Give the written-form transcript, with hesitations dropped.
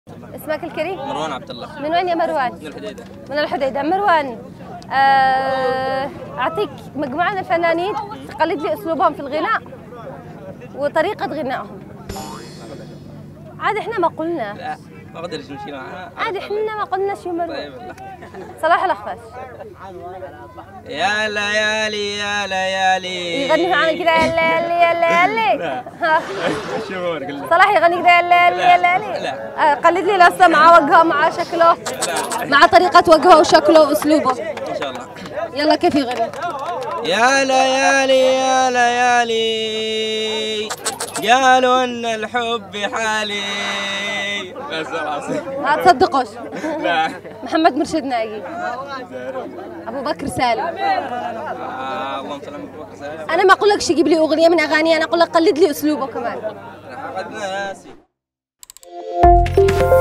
اسمك الكريم؟ مروان عبد الله. من وين يا مروان؟ من الحديدة. من الحديدة. مروان، أعطيك مجموعة من الفنانين تقلد لي أسلوبهم في الغناء وطريقة غنائهم. عاد إحنا ما قلنا. لا ما اقدرش نمشي معاه. عاد إحنا ما قلنا شو مروان. طيب صلاح الأخفاش. يا ليالي يا ليالي. يغني معنا كذا يا ليالي يا ليالي. شو صلاح يغني كذا يا ليالي يا ليالي. لا. قلد لي لسه مع وجهه مع شكله. مع طريقة وجهه وشكله وأسلوبه. ان شاء الله. يلا كيف يغني؟ يا ليالي يا ليالي قالوا ان الحب حالي. بس خلاص. ما تصدقوش. لا. محمد مرشد ناجي. ابو بكر سالم. اللهم صل على ابو بكر سالم. انا ما اقول لك جيب لي اغنيه من اغاني، انا اقول لك قلد لي اسلوبه كمان. انا عقدنا ياسين.